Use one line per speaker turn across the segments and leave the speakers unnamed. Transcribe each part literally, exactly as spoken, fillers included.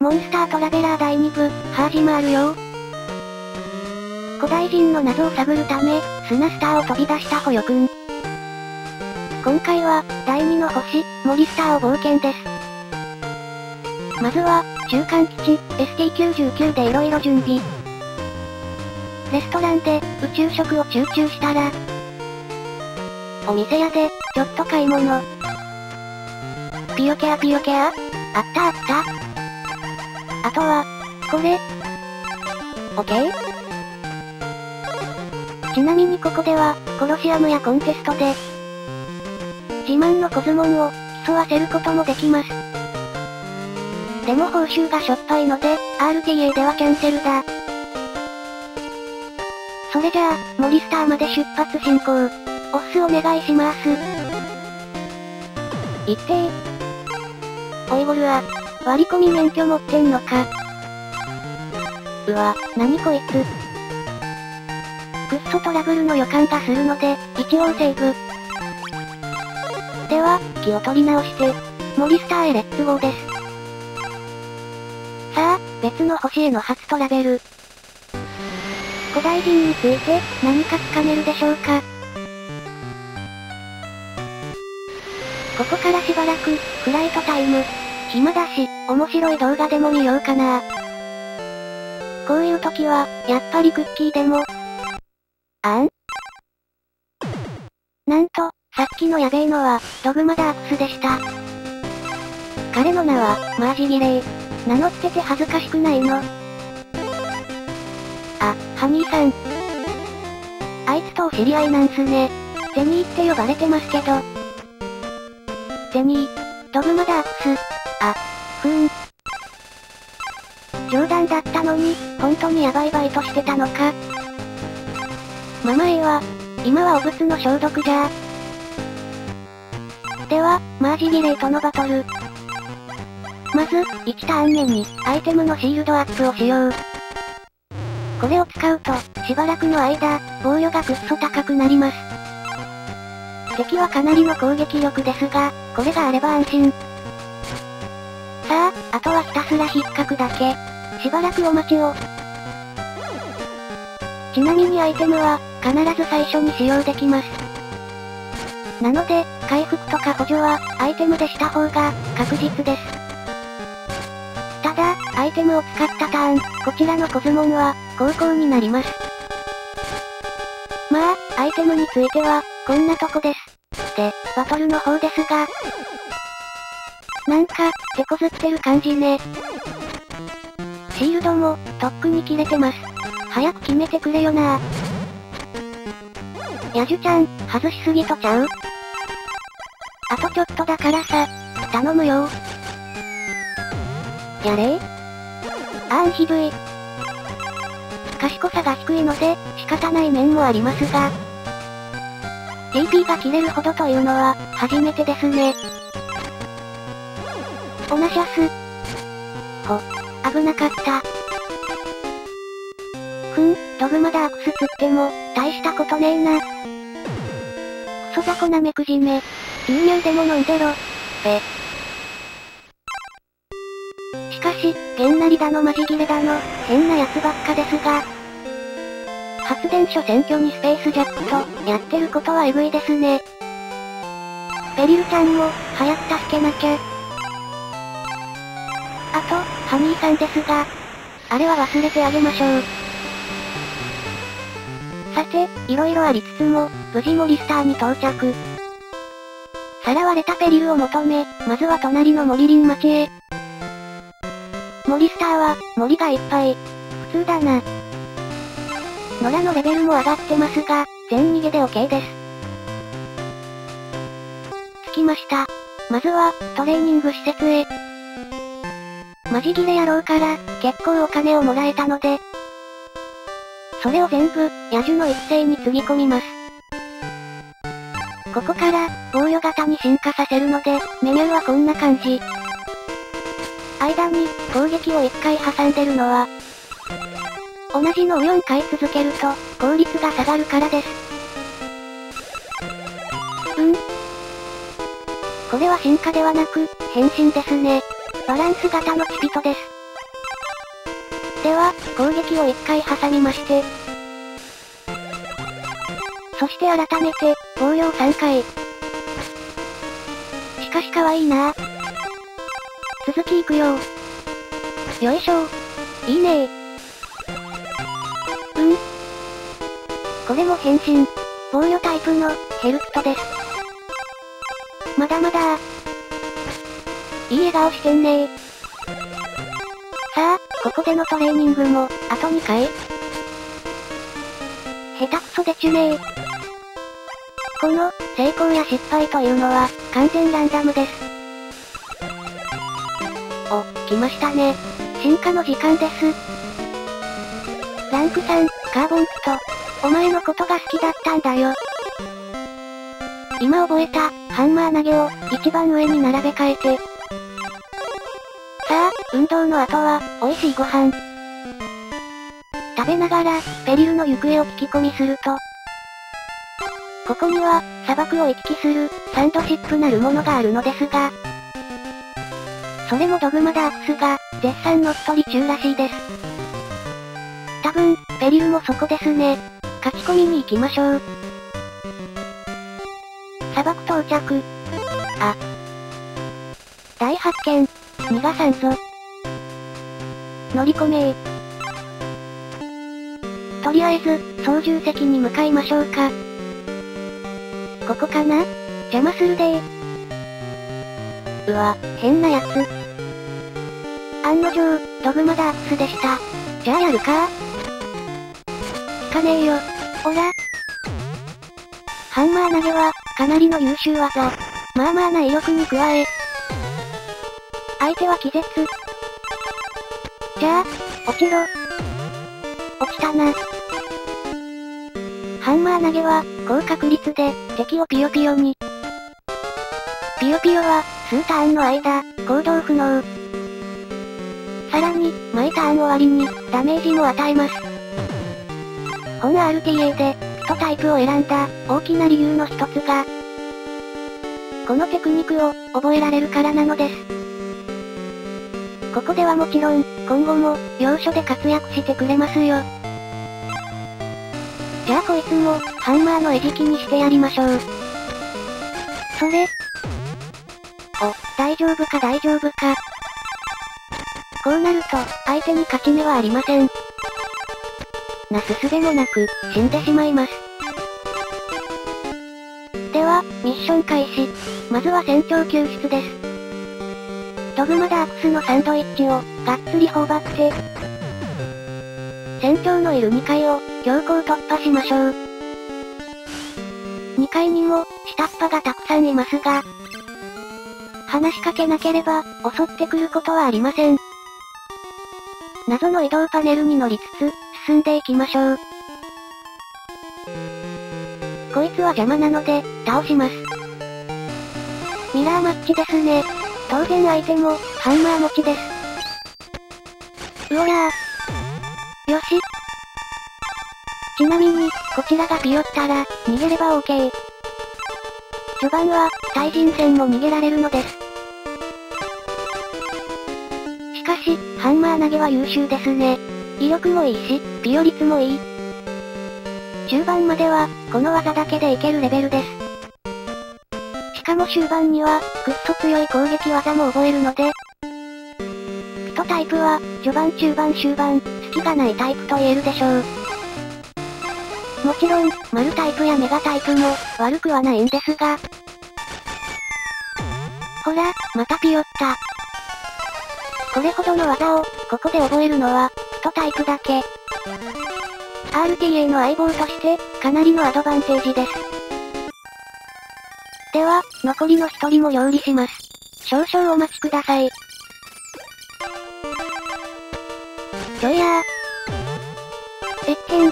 モンスタートラベラーだいに部、ハージマールよ。古代人の謎を探るため、砂スターを飛び出したホヨくん。今回は、だいにの星、モリスターを冒険です。まずは、中間基地、エスティーきゅうじゅうきゅう で色々準備。レストランで、宇宙食を集中したら、お店屋で、ちょっと買い物。ピヨケアピヨケアあったあった。あとは、これ。オッケー？ちなみにここでは、コロシアムやコンテストで、自慢のコズモンを、競わせることもできます。でも報酬がしょっぱいので、アールティーエー ではキャンセルだ。それじゃあ、モリスターまで出発進行。おっすお願いします。いってー。おいゴルア。割り込み免許持ってんのか。うわ、なにこいつ。くっそトラブルの予感がするので、一応セーブ。では、気を取り直して、モリスターへレッツゴーです。さあ、別の星への初トラベル。古代人について、何かつかめるでしょうか。ここからしばらく、フライトタイム。暇だし、面白い動画でも見ようかな。こういう時は、やっぱりクッキーでも。あん？なんと、さっきのやべえのは、ドグマダークスでした。彼の名は、マージギレイ。名乗ってて恥ずかしくないの？あ、ハニーさん。あいつとお知り合いなんすね。ゼニーって呼ばれてますけど。ゼニー、ドグマダークス。あ、ふーん。冗談だったのに、本当にヤバいバイトしてたのか。ままええわ。今はお物の消毒じゃー。では、マージギレイとのバトル。まず、いちターン目に、アイテムのシールドアップをしよう。これを使うと、しばらくの間、防御がくっそ高くなります。敵はかなりの攻撃力ですが、これがあれば安心。さあ、あとはひたすら引っかくだけ。しばらくお待ちを。ちなみにアイテムは、必ず最初に使用できます。なので、回復とか補助は、アイテムでした方が、確実です。ただ、アイテムを使ったターン、こちらのコズモンは、高校になります。まあ、アイテムについては、こんなとこです。で、バトルの方ですが、なんか、手こずってる感じね。シールドも、とっくに切れてます。早く決めてくれよな。ヤジュちゃん、外しすぎとちゃう？あとちょっとだからさ、頼むよ。やれー？あーんひどい。賢さが低いので、仕方ない面もありますが、ティーピー が切れるほどというのは、初めてですね。オナシャス。ほ、危なかった。ふん、ドグマダークスつっても、大したことねえな。クソ雑魚なめくじめ。牛乳でも飲んでろ。べ。しかし、げんなりだのマジギレだの、変なやつばっかですが。発電所占拠にスペースジャックと、やってることはエグいですね。ベリルちゃんも、早く助けなきゃ。あと、ハニーさんですが、あれは忘れてあげましょう。さて、色々ありつつも、無事モリスターに到着。さらわれたペリルを求め、まずは隣のモリリン町へ。モリスターは、森がいっぱい。普通だな。野良のレベルも上がってますが、全逃げで OK です。着きました。まずは、トレーニング施設へ。マジギレ野郎から、結構お金をもらえたので、それを全部、野獣の育成につぎ込みます。ここから、防御型に進化させるので、メニューはこんな感じ。間に、攻撃をいっかい挟んでるのは、同じのをよんかい続けると、効率が下がるからです。うん？これは進化ではなく、変身ですね。バランス型のチピトです。 では、攻撃をいっかい挟みまして。そして改めて、防御さんかい。しかし可愛いな。続きいくよ。よいしょ。いいねー。うん。これも変身。防御タイプの、ヘルプトです。まだまだー。いい笑顔してんねー。さあ、ここでのトレーニングも、あとにかい。下手くそでちゅねー。この、成功や失敗というのは、完全ランダムです。お、来ましたね。進化の時間です。ランクさん、カーボンクト。お前のことが好きだったんだよ。今覚えた、ハンマー投げを、一番上に並べ替えて。さあ、運動の後は、美味しいご飯。食べながら、ペリルの行方を聞き込みすると。ここには、砂漠を行き来する、サンドシップなるものがあるのですが。それもドグマダークスが、絶賛乗っ取り中らしいです。多分、ペリルもそこですね。書き込みに行きましょう。砂漠到着。あ。大発見。逃がさんぞ。乗り込めー。とりあえず、操縦席に向かいましょうか。ここかな？邪魔するでー。うわ、変なやつ。案の定、ドグマダークスでした。じゃあやるか？聞かねえよ。おら。ハンマー投げは、かなりの優秀技。まあまあな威力に加え。相手は気絶。じゃあ、落ちろ。落ちたな。ハンマー投げは、高確率で、敵をピヨピヨに。ピヨピヨは、数ターンの間、行動不能。さらに、毎ターン終わりに、ダメージも与えます。本 アールティーエー で、ピトタイプを選んだ、大きな理由の一つが、このテクニックを、覚えられるからなのです。ここではもちろん、今後も、要所で活躍してくれますよ。じゃあこいつも、ハンマーの餌食にしてやりましょう。それ。お、大丈夫か大丈夫か。こうなると、相手に勝ち目はありません。なすすべもなく、死んでしまいます。では、ミッション開始。まずは船長救出です。ドグマダークスのサンドイッチを、がっつり頬張って、船長のいるにかいを、強行突破しましょう。にかいにも、下っ端がたくさんいますが、話しかけなければ、襲ってくることはありません。謎の移動パネルに乗りつつ、進んでいきましょう。こいつは邪魔なので、倒します。ミラーマッチですね。当然相手も、ハンマー持ちです。うおらー。よし。ちなみに、こちらがピヨったら、逃げれば OK。序盤は、対人戦も逃げられるのです。しかし、ハンマー投げは優秀ですね。威力もいいし、ピヨ率もいい。中盤までは、この技だけでいけるレベルです。しかも終盤には、くっそ強い攻撃技も覚えるので、ピトタイプは、序盤中盤終盤、隙がないタイプと言えるでしょう。もちろん、マルタイプやメガタイプも、悪くはないんですが。ほら、またピヨった。これほどの技を、ここで覚えるのは、ピトタイプだけ。アールティーエー の相棒として、かなりのアドバンテージです。では、残りの一人も料理します。少々お待ちください。ちょいやー。えっへん。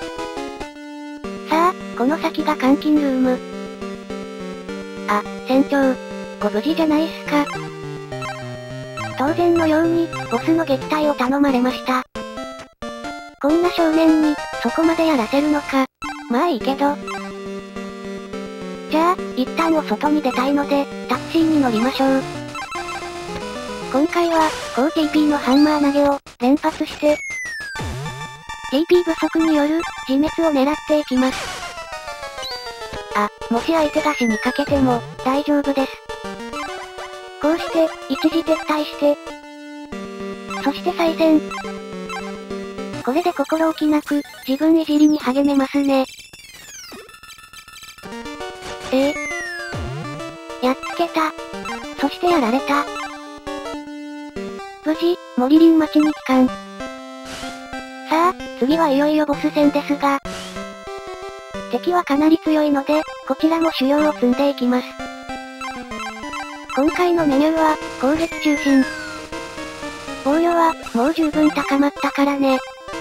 さあ、この先が監禁ルーム。あ、船長。ご無事じゃないっすか。当然のように、ボスの撃退を頼まれました。こんな少年に、そこまでやらせるのか。まあいいけど。じゃあ、一旦お外に出たいので、タクシーに乗りましょう。今回は、高 ティーピー のハンマー投げを、連発して、 ジーピー 不足による自滅を狙っていきます。あ、もし相手が死にかけても大丈夫です。こうして一時撤退して、そして再戦。これで心置きなく自分いじりに励めますね。ええ。やっつけた。そしてやられた。無事、森林町に帰還。さあ、次はいよいよボス戦ですが、敵はかなり強いので、こちらも修行を積んでいきます。今回のメニューは、攻撃中心。防御は、もう十分高まったからね。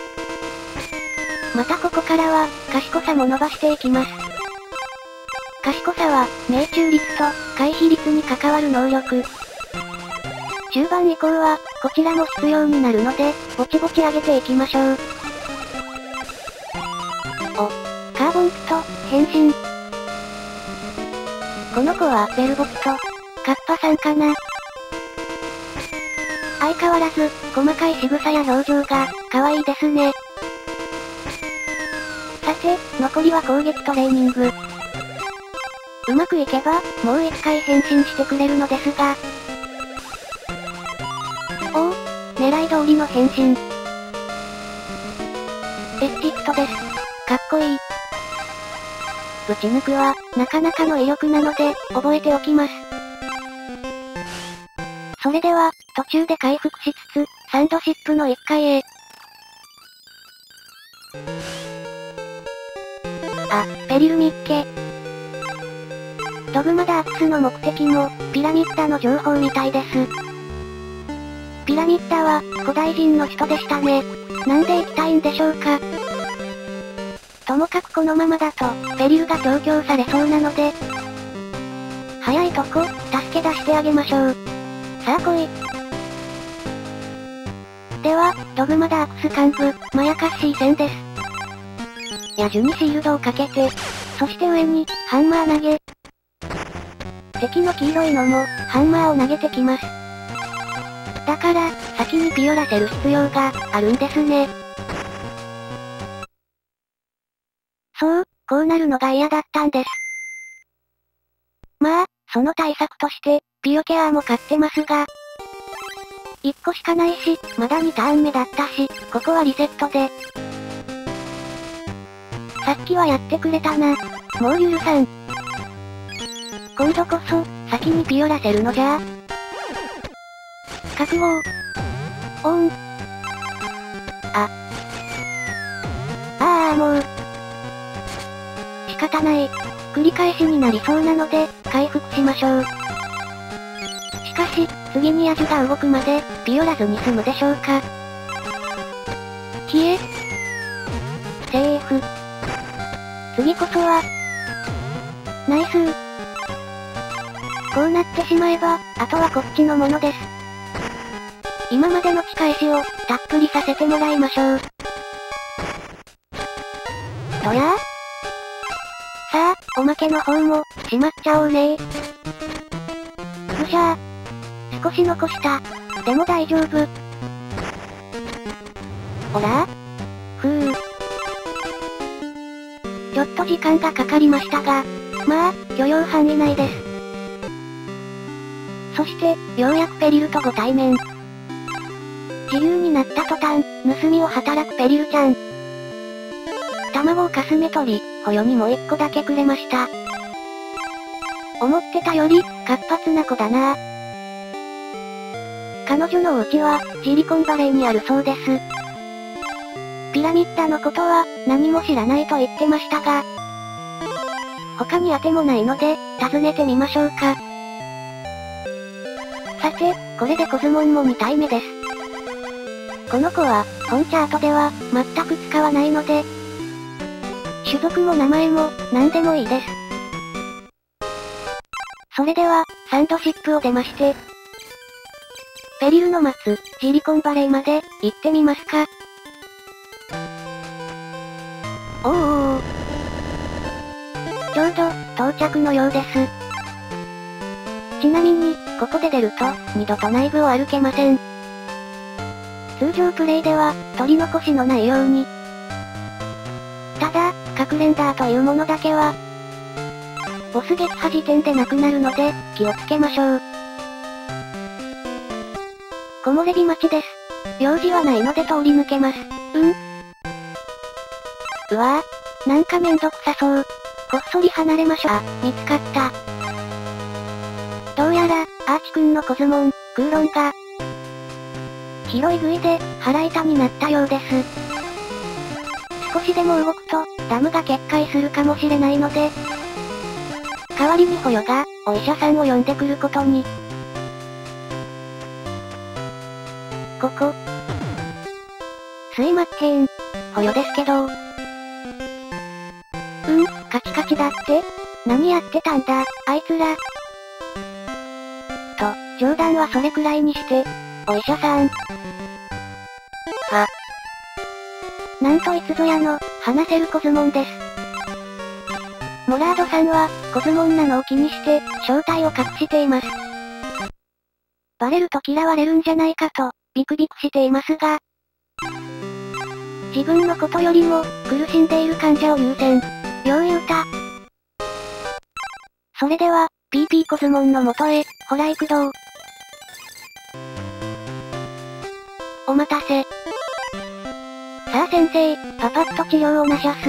またここからは、賢さも伸ばしていきます。賢さは、命中率と、回避率に関わる能力。中盤以降は、こちらも必要になるので、ぼちぼち上げていきましょう。お、カーボンプト、変身。この子は、ベルボプト、カッパさんかな。相変わらず、細かい仕草や表情が、可愛いですね。さて、残りは攻撃トレーニング。うまくいけば、もう一回変身してくれるのですが。おお、狙い通りの変身。エスティクトです。かっこいい。ぶち抜くは、なかなかの威力なので、覚えておきます。それでは、途中で回復しつつ、サンドシップのいっかいへ。あ、ペリルミッケ。ドグマダークスの目的も、ピラミッダの情報みたいです。ピラミッダは、古代人の首都でしたね。なんで行きたいんでしょうか。ともかくこのままだと、ペリルが調教されそうなので、早いとこ、助け出してあげましょう。さあ来い。では、ドグマダークス幹部、まやかしい戦です。野獣にシールドをかけて、そして上に、ハンマー投げ。敵の黄色いのも、ハンマーを投げてきます。だから、先にピオらせる必要が、あるんですね。そう、こうなるのが嫌だったんです。まあ、その対策として、ピオケアーも買ってますが、いっこしかないし、まだにターン目だったし、ここはリセットで。さっきはやってくれたな。もう許さん。今度こそ、先にピオらせるのじゃ。覚悟を。オン。あ。ああもう。仕方ない。繰り返しになりそうなので、回復しましょう。しかし、次に野獣が動くまで、ピオらずに済むでしょうか。消え。セーフ。次こそは。ナイスー。こうなってしまえば、あとはこっちのものです。今までの仕返しを、たっぷりさせてもらいましょう。とやー。さあ、おまけの方も、しまっちゃおうねー。ぐしゃー。少し残した。でも大丈夫。ほらふぅ。ちょっと時間がかかりましたが、まあ、許容範囲内です。そして、ようやくペリルとご対面。自由になった途端、盗みを働くペリルちゃん。卵をかすめ取り、捕虜にもう一個だけくれました。思ってたより、活発な子だなぁ。彼女のお家は、シリコンバレーにあるそうです。ピラミッダのことは、何も知らないと言ってましたが、他に当てもないので、訪ねてみましょうか。さて、これでコズモンもに体目です。この子は、本チャートでは、全く使わないので、種族も名前も、何でもいいです。それでは、サンドシップを出まして、ペリルの待つ、シリコンバレーまで、行ってみますか。おーおー。ちょうど、到着のようです。ちなみに、ここで出ると、二度と内部を歩けません。通常プレイでは、取り残しのないように、 クレンダーというものだけは、ボス撃破時点でなくなるので、気をつけましょう。木漏れ日待ちです。用事はないので通り抜けます。うんうわぁ、なんかめんどくさそう。こっそり離れましょう。あ、見つかった。どうやら、アーチくんのコズモン、クーロンが、広い杭で、腹痛になったようです。少しでも動くと、ダムが決壊するかもしれないので、代わりに捕虜が、お医者さんを呼んでくることに。ここ。すいません。捕虜ですけど。うん、カチカチだって？何やってたんだ、あいつら。と、冗談はそれくらいにして、お医者さん。は。なんといつぞやの、話せるコズモンです。モラードさんは、コズモンなのを気にして、正体を隠しています。バレると嫌われるんじゃないかと、ビクビクしていますが、自分のことよりも、苦しんでいる患者を優先。よう言うた。それでは、ピーピー コズモンの元へ、ほら行くどう。お待たせ。さあ先生、パパッと治療をなしゃす。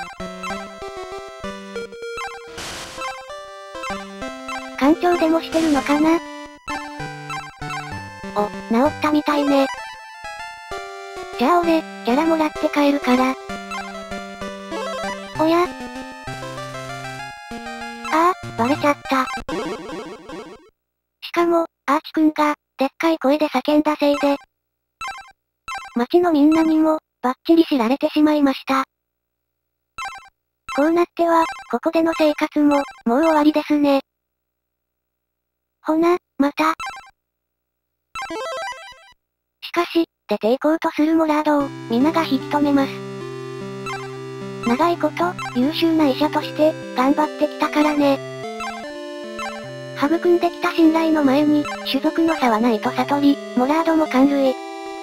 館長でもしてるのかな？お、治ったみたいね。じゃあ俺、キャラもらって帰るから。おや？ああ、バレちゃった。しかも、アーチくんが、でっかい声で叫んだせいで、街のみんなにも、バッチリ知られてしまいました。こうなっては、ここでの生活も、もう終わりですね。ほな、また。しかし、出て行こうとするモラードを、皆が引き止めます。長いこと、優秀な医者として、頑張ってきたからね。育んできた信頼の前に、種族の差はないと悟り、モラードも感類。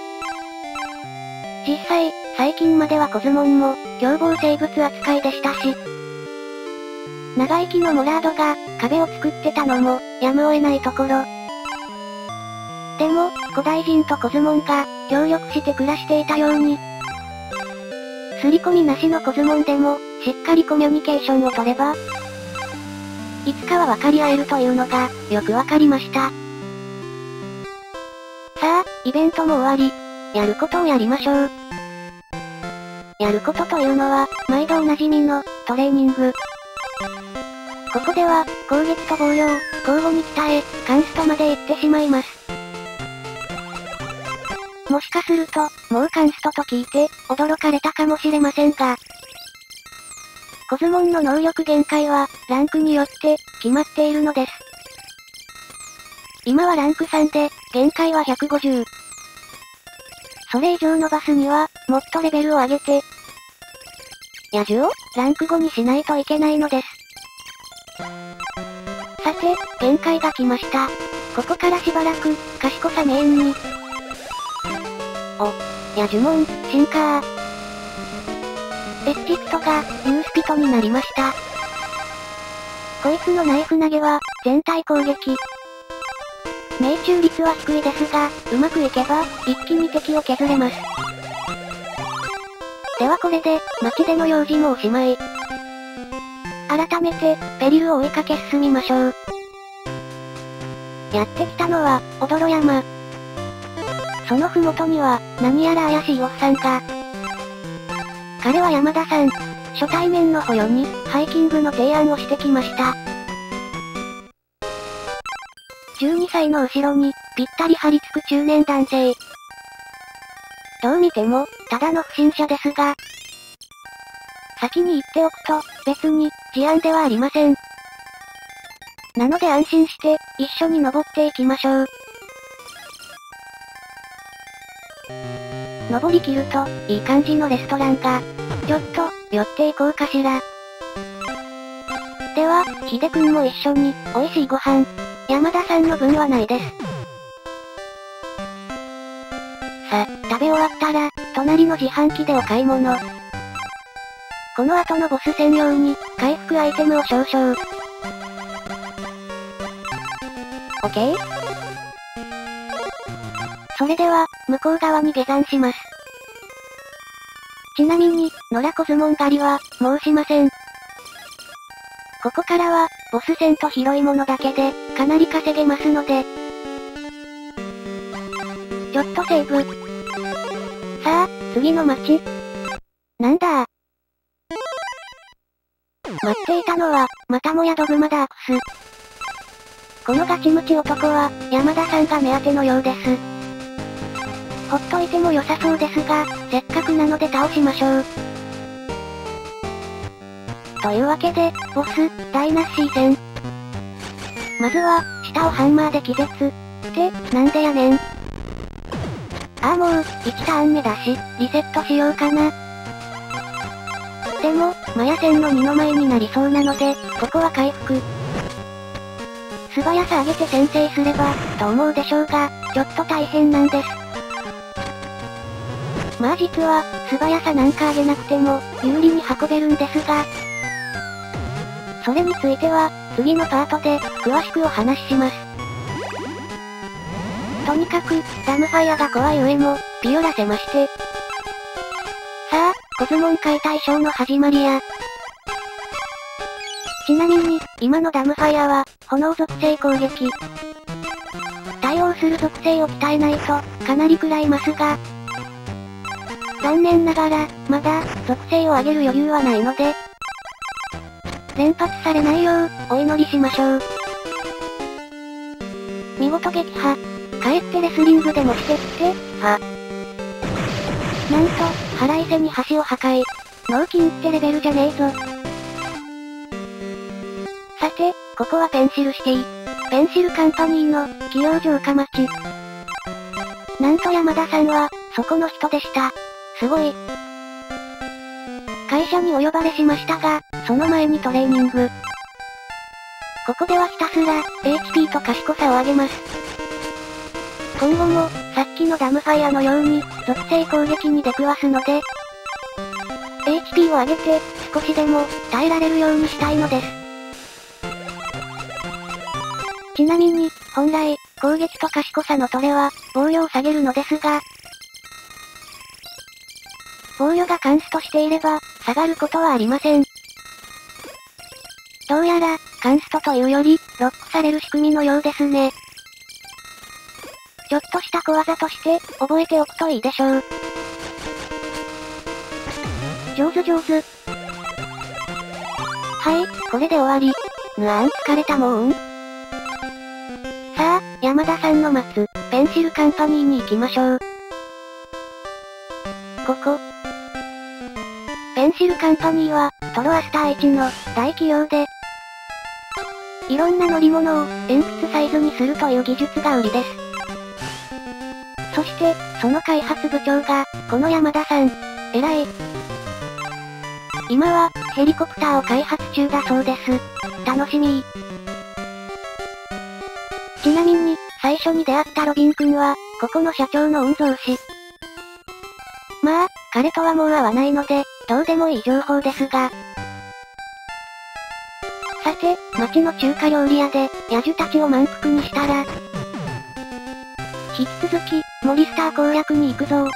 実際、最近まではコズモンも、凶暴生物扱いでしたし、長生きのモラードが、壁を作ってたのも、やむを得ないところ。でも、古代人とコズモンが、協力して暮らしていたように、刷り込みなしのコズモンでも、しっかりコミュニケーションを取れば、いつかは分かり合えるというのが、よくわかりました。さあ、イベントも終わり、やることをやりましょう。やることというのは、毎度おなじみの、トレーニング。ここでは、攻撃と防御を、交互に鍛え、カンストまで行ってしまいます。もしかすると、もうカンストと聞いて、驚かれたかもしれませんが、コズモンの能力限界は、ランクによって、決まっているのです。今はランクさんで、限界はひゃくごじゅう。それ以上伸ばすには、もっとレベルを上げて、野獣を、ランクごにしないといけないのです。さて、限界が来ました。ここからしばらく、賢さメインに。お、野獣モン、進化ー。エッジストが、ユースピトになりました。こいつのナイフ投げは、全体攻撃。命中率は低いですが、うまくいけば、一気に敵を削れます。ではこれで、街での用事もおしまい。改めて、ペリルを追いかけ進みましょう。やってきたのは、オドロ山。そのふもとには、何やら怪しいおっさんが。彼は山田さん。初対面の捕虜に、ハイキングの提案をしてきました。じゅうにさいの後ろに、ぴったり張り付く中年男性。どう見ても、ただの不審者ですが、先に言っておくと、別に、事案ではありません。なので安心して、一緒に登っていきましょう。登りきると、いい感じのレストランが、ちょっと、寄っていこうかしら。では、ヒデくんも一緒に、美味しいご飯。山田さんの分はないです。さ、食べ終わったら、隣の自販機でお買い物。 この後のボス戦用に、回復アイテムを少々。オッケー？それでは、向こう側に下山します。ちなみに、野良小相撲狩りは、もうしません。ここからは、ボス戦と広いものだけで、かなり稼げますので。ちょっとセーブ。さあ、次の街。なんだ？待っていたのは、またもやドグマダークス。このガチムチ男は、山田さんが目当てのようです。ほっといても良さそうですが、せっかくなので倒しましょう。というわけで、ボス、ダイナッシー戦。まずは、下をハンマーで気絶。って、なんでやねん。ああもう、いちターン目だし、リセットしようかな。でも、マヤ戦のにの前になりそうなので、ここは回復。素早さ上げて先制すれば、と思うでしょうが、ちょっと大変なんです。まあ実は、素早さなんか上げなくても、有利に運べるんですが、それについては、次のパートで、詳しくお話しします。とにかく、ダムファイアが怖い上も、ピオらせまして。さあ、コズモン解体ショーの始まりや。ちなみに、今のダムファイアは、炎属性攻撃。対応する属性を鍛えないと、かなり食らいますが、残念ながら、まだ、属性を上げる余裕はないので、連発されないよう、お祈りしましょう。見事撃破。帰ってレスリングでもしてって、は。なんと、腹いせに橋を破壊。脳筋ってレベルじゃねえぞ。さて、ここはペンシルシティ。ペンシルカンパニーの、企業城下町。なんと山田さんは、そこの人でした。すごい。会社にお呼ばれしましたが、その前にトレーニング。ここではひたすら、エイチピー と賢さを上げます。今後も、さっきのダムファイアのように、属性攻撃に出くわすので、エイチピー を上げて、少しでも、耐えられるようにしたいのです。ちなみに、本来、攻撃と賢さのトレは、防御を下げるのですが、防御がカンストしていれば、下がることはありません。どうやら、カンストというより、ロックされる仕組みのようですね。ちょっとした小技として、覚えておくといいでしょう。上手上手。はい、これで終わり。ぬあん疲れたもん。さあ、山田さんの待つ、ペンシルカンパニーに行きましょう。ここ。ペンシルカンパニーは、トロアスターいちの、大企業で、いろんな乗り物を、鉛筆サイズにするという技術が売りです。そして、その開発部長が、この山田さん。偉い。今は、ヘリコプターを開発中だそうです。楽しみ。ちなみに、最初に出会ったロビン君は、ここの社長の御曹司。まあ、彼とはもう会わないので、どうでもいい情報ですが。さて、町の中華料理屋で、野獣たちを満腹にしたら、引き続き、モリスター攻略に行くぞ。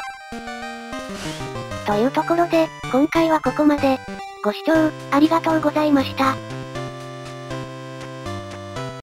というところで、今回はここまで。ご視聴、ありがとうございました。